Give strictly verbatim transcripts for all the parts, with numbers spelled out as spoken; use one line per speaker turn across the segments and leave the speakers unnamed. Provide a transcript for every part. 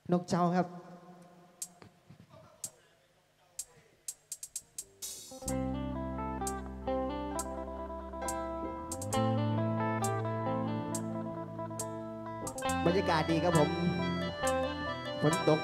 นกเจ้าครับบรรยากาศดีครับผมฝนตก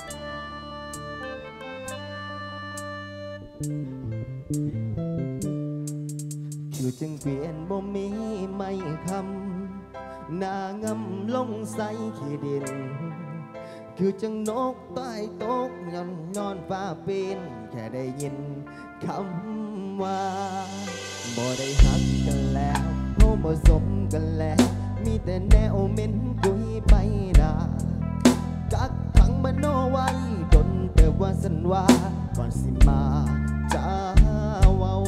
คือจึงเปลี่ยนบ่มีไม่คำหน้างำลงใส่ขี้ดินคือจังนกใต้ตกยำนอนฟ้าปีนแค่ได้ยินคำว่าบ่ได้หักกันแล้วโอ้บ่สมกันแล้วมีแต่แนวเม้นกุยไปนากักขังมโนไว้ดนแต่ว่าสันว่าก่อนสิมาจ้าเว้า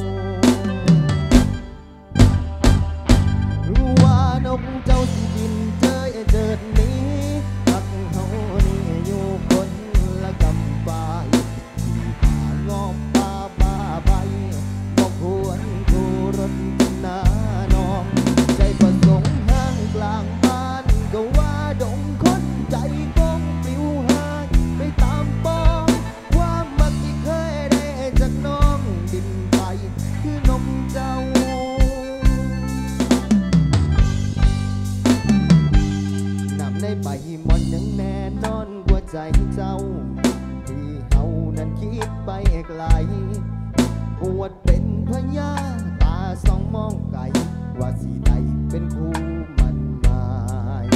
รู้ว่านกเจ้าสิบินเจยเจิดนี้พักเฮานี่อยู่คนละกำปายที่หางอบตาบ้าใบบอกควรคูรถนานองใจประสงค์ห้างกลางบ้านก็ว่าดงคนใจกงปลิวหายไปตามปองความมักที่เคยได้จากน้องบินไปคือนกเจ้านำในใบมอนยังแน่นอนกว่าใจเจ้าที่เฮานั้นคิดไปไกลปวดเป็นพญาตาสองมองไกลว่าสิได้เป็นคู่มันหมาย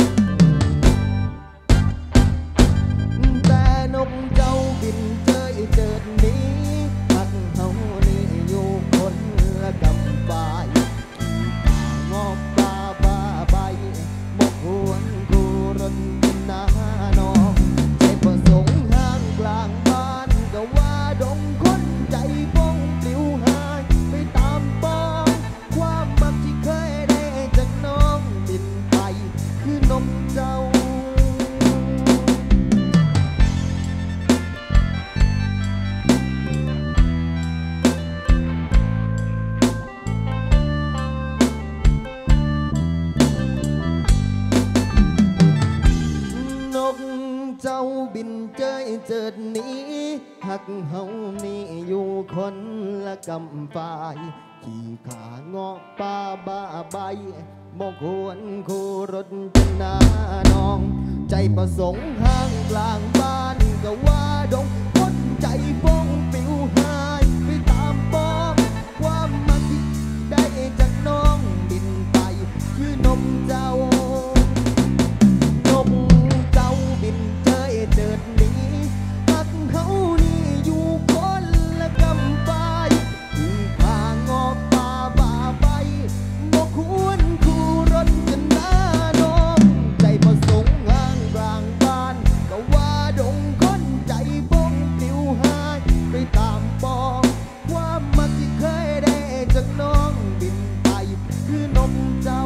แต่นกเจ้าบินเจยเจิดนี้พักเฮานี่อยู่คนละกำปายงอกตาบ้าใบบอกควรคู่รถนานองใจประสงค์ห้างกลางบ้านก็ว่าดงคนใจฟงปลิวหายไปตามปองความมักที่เคยได้จากน้องบินไปคือนกเจ้านกเจ้าบินเจยเจิดนี้หักเฮานี่อยู่คนละกำฝ่ายขี่ขางอกป่าบ้าใบบอกควรคู่รถจนานองใจประสงค์ห้างกลางบ้านก็ว่าดงคนใจฟงปลิวหายไปตามปองความมักที่ได้จากน้องบินไปคือนกเจ้านกเจ้าบินเจยเจิดนี้หักเขานี่อยู่คนละกำปายที่ข้างอกป่าบ้าใบบอกควรคู่รถกันนานองใจประสงค์ห้างกลางบ้านก็ว่าดงคนใจฟงปลิวหายไปตามปองความมักที่เคยได้จากน้องบินไปคือนกเจ้า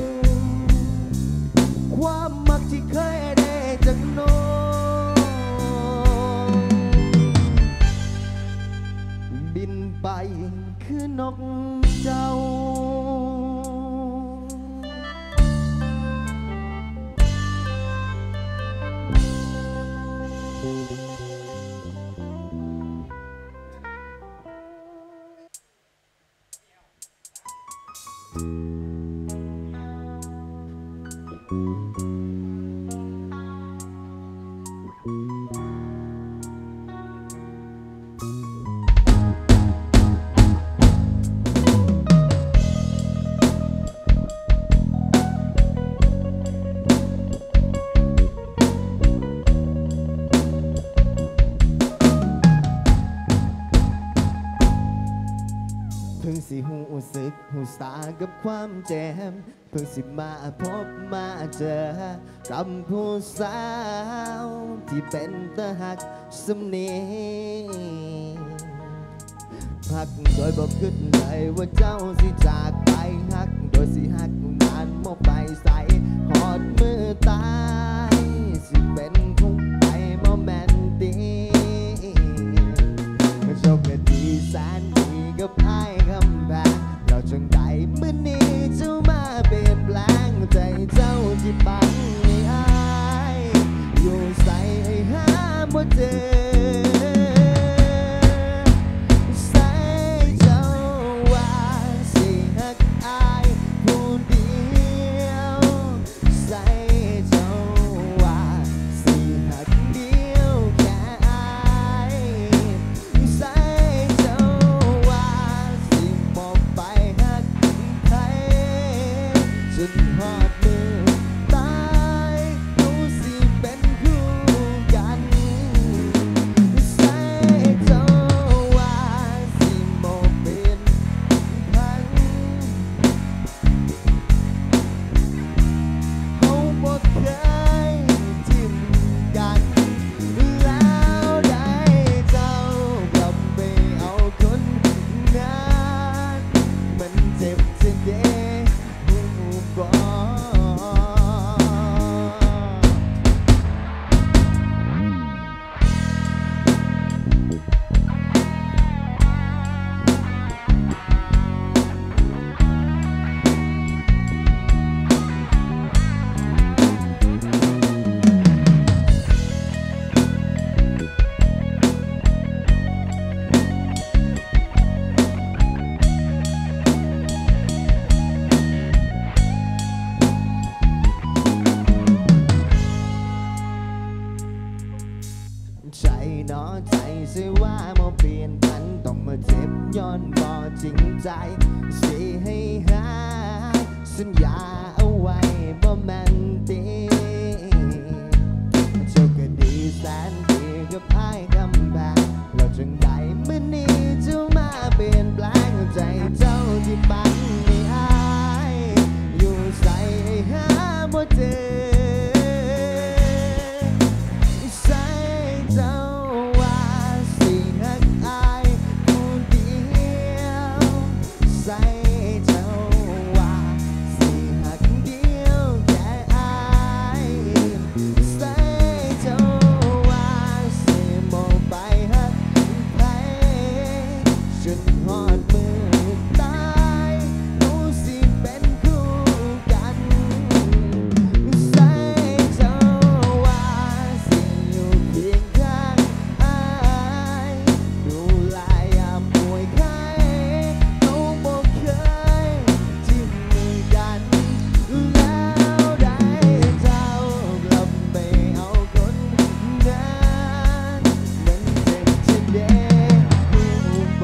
ความมักที่เคยได้จากน้องบินไปคือนกเจ้าเพิ่งสิหูสึกหูสากับความแจ่มเพิ่งสิมาพบมาเจอกับผู้สาวที่เป็นตาหักสำเนียงพักโดยบอกขึ้นเลยว่าเจ้าสิจากไปหักโดยสิหักนานมกไปใส่หอดมือตายสิเป็นคงไปโมแมนติกโชคดีแสนดีกับไอ้คำแพงเราจังได้เมื่อนี้เจ้ามาเปลี่ยนแปลงใจเจ้าที่ปังให้อายอยู่ใส่ให้อใส่เจ้าว่าสิหักอายผู้เดียวใส่เจ้าว่าสิหักเดียวแค่อายใส่เจ้าว่าสิบอกไปหักใครจนฮอดมือตายเขาสิเป็นคู่กันใส่เจ้าว่าสิบอกเป็นพันเขาบ่เคยทิ้งกันแล้วได้เจ้ากลับไปเอาคนนั้นมันเจ็บเสียเด้หูบ่ ใจเนาะใจสิว่ามาเปลี่ยนพันต้องมาเจ็บย้อนบ่จริงใจสิให้หายสัญญาเอาไว้บ่แม่นติเจ้าก็ดีแสนดีกับอ้ายคำแบบเราจังได้มื้อนี้เจ้ามาเปลี่ยนแปลงใจเจ้าที่ปันให้อายอยู่ใส่หาบ่เจอเจ้าว่าสิหักอายผู้เดียวใส่เจ้าว่าสิหักเดียวแค่อายใส่เจ้าว่าสิมองไปหักใครจนฮอดมือตายเขาสิเป็นคู่กันใส่เจ้าว่าสิอยู่เคียงข้างอายดูแลยามป่วยไข้เขาบ่เคยทิ้งกันแล้วได้เจ้ากลับไปเอาคนนั้นมันเจ็บจะเด้หูบ่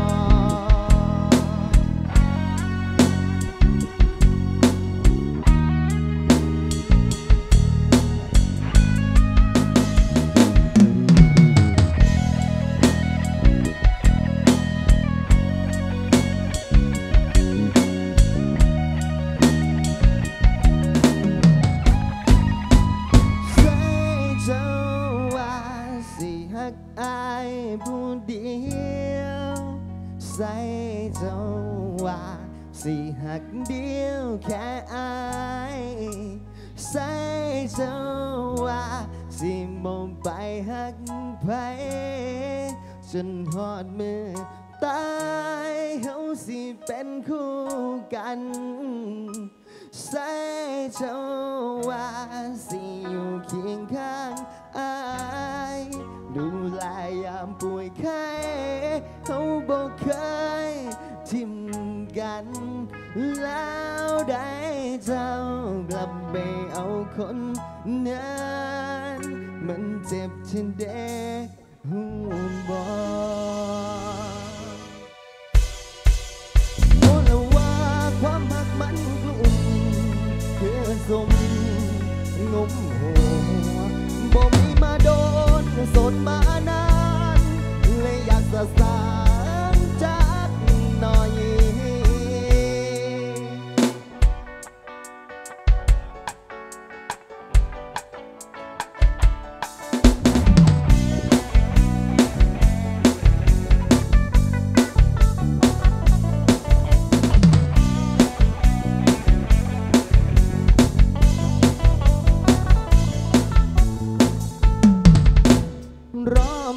ใส่เจ้าว่าสิหักอายผู้เดียวใส่เจ้าว่าสิหักเดียวแค่อายใส่เจ้าว่าสิมองไปหักไผจนฮอดมือตายเขาสิเป็นคู่กันใส่เจ้าว่าสิอยู่เคียงข้างอายดูแลยามป่วยไข้เขาบอกเคยทิ้มกันแล้วได้เจ้ากลับไปเอาคนนั้นมันเจ็บฉันเด้หูบ่โอ้ละว่าความหักมันกลุ่มเพื่อสมงมหัวบ่มีมาโดนโสดมานานเลยอยากสะสางจักหน่อยรอ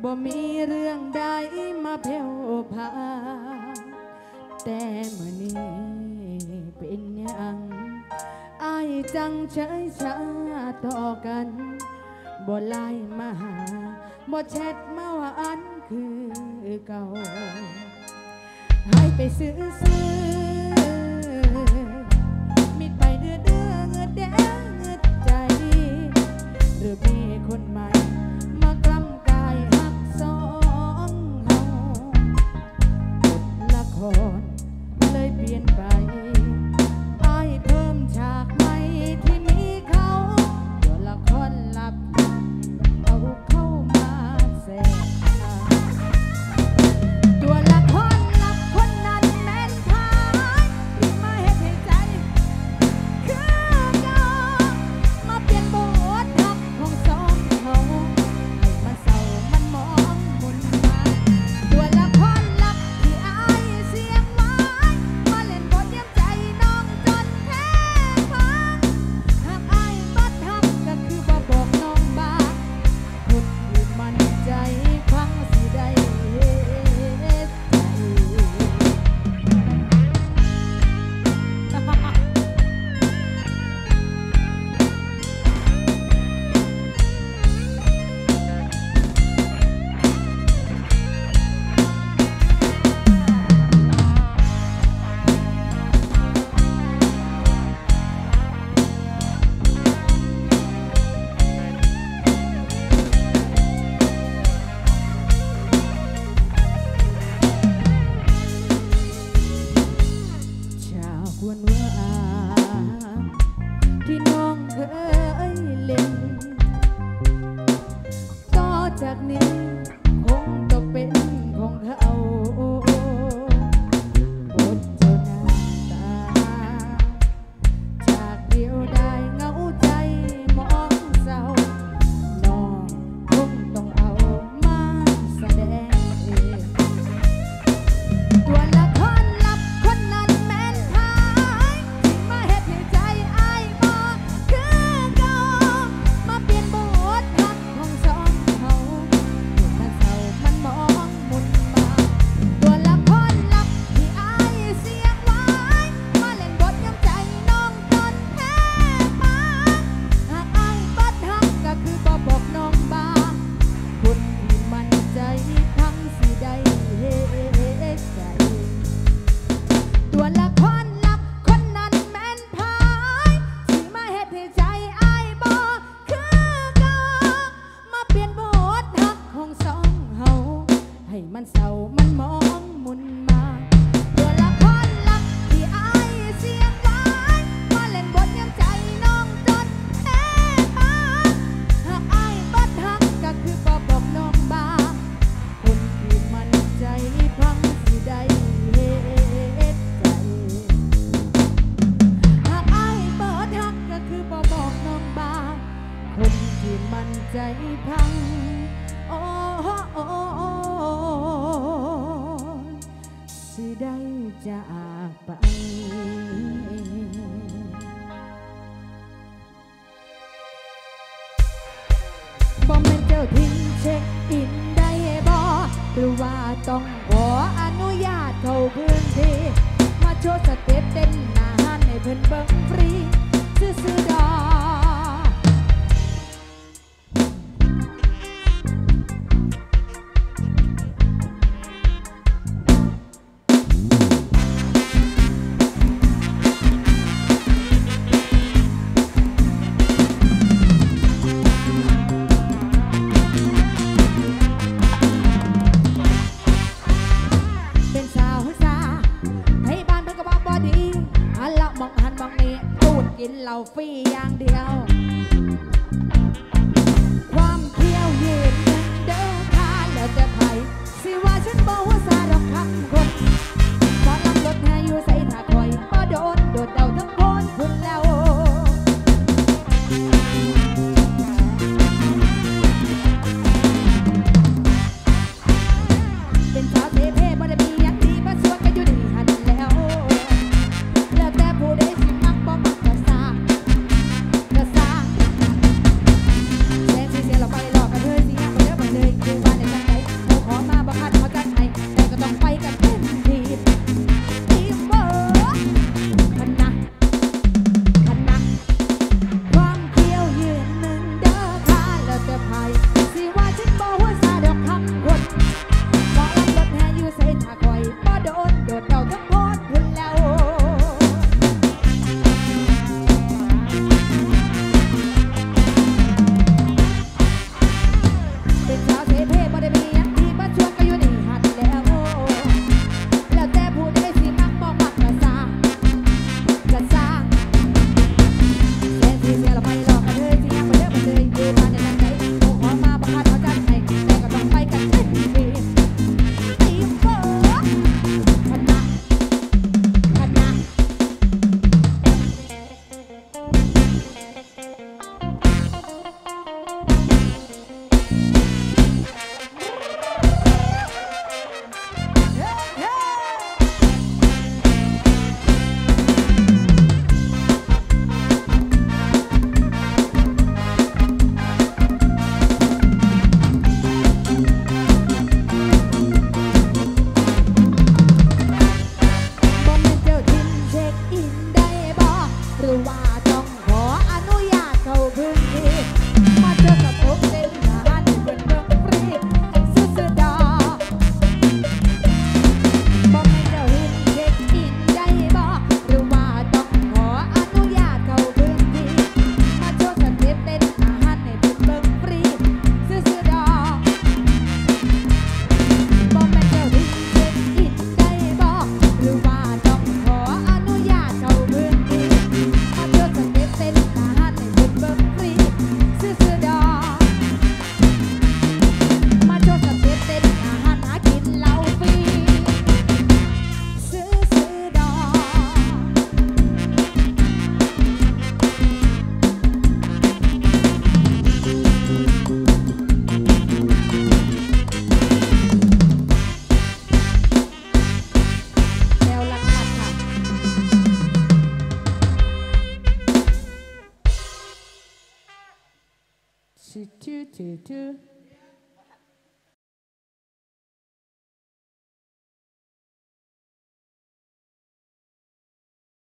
บ่มีเรื่องใดมาแผ่วพาแต่เมื่อนี้เป็นยังอายจังเฉยชาต่อกันบ่ไล่มาหาบ่แชทมาหวานคือเก่าให้ไปซื้อซื้อมิดไปเดือดเดือเงือดแดงเงือดใจหรือมีคนใหม่มากล้ำกายหักสองเฮาบทละครเลยเปลี่ยนไปอ้ายเพิ่มฉากใหม่ที่มีเขาตัวละครลับเอาเข้ามาแทรกตัวละครลับคนนั้นแม่นพายที่มาเฮ็ดให้ใจคือเก่ามาเปลี่ยนบททับของสองเขาให้มันเศร้ามันมองมุนมาตัวละครลับที่อายเสียงไว้มาเล่นบทเยี่ยมใจน้องจนแท้พังหากอายบัดทับก็คือบ่บอกน้องบ้าคนที่มันใจพังสิได้เฮ็ดจากวันวานที่น้องเคยเล่นต่อจากนี้คงต้องเป็นของเขาบทเจ้าหน้าตาจากเดียวได้เหงาใจมองเศร้าน้องคงต้องเอามาแสดงเองตัวละครลับคนนั้นแม่นพายที่มาเฮ็ดให้ใจอ้ายบ่คือเก่ามาเปลี่ยนบททับของสองเขามันเศร้ามันมองมุนมาตัวละครลับที่อ้ายเสียงไว้มาเล่นบทย้ำใจน้องจนแท้ปานหากอ้ายบัดทักก็คือบ่บอกน้องบ้างคนที่มันใจพังสิได้เฮ็ดใจตัวละครลับคนนั้นแม่นพายที่มาเฮ็ดให้ใจอ้ายบ่คือเก่ามาเปลี่ยนบททักของสองเฮาให้มันเศร้ามันมองมุนมาตัวละครลับที่อ้ายเสียงไว้มาเล่นบทย้ำใจน้องจนแท้ปานหากอ้ายบัดทักก็คือบ่บอกน้องบ้างคนที่มันใจพังสิได้เฮ็ดใจหากอ้ายเบิดฮักก็คือบ่บอกน้องบ้างคนที่มันใจพังโอ้โอ้สิได้จากไปบ่แม่นเจ้าทิ้งเช็คอินได้บ่หรือว่าต้องขออนุญาตเข้าพื้นที่มาโชว์สเต็ปเต้นหน้าห้านให้เพิ่นเบิ่งฟรีซื่อๆดอกเป็นสาวสาให้บ้านเพิ่นก็บอกบ่ดีหันละมองหันมองนี่ตูดกินเหล้าฟรีอย่างเดียวความเที่ยวยืนเงินเดินทางแล้วแต่ไผสิว่าฉันบ่ฮู้ซาดอกคำคนบ่ลำรถหาอยู่ใส่ถ้าคอยบ่โดนโดดเดาทั้งคนพุ่นแล้วเป็นสาวเทเพบ่ได้มีหยังดีบ่สวยก็อยู่นี่หันแล้วแล้วแต่ผู้ใดสิมักบ่มักก็สร้างก็สร้างชื่อชื่อชื่อชื่อ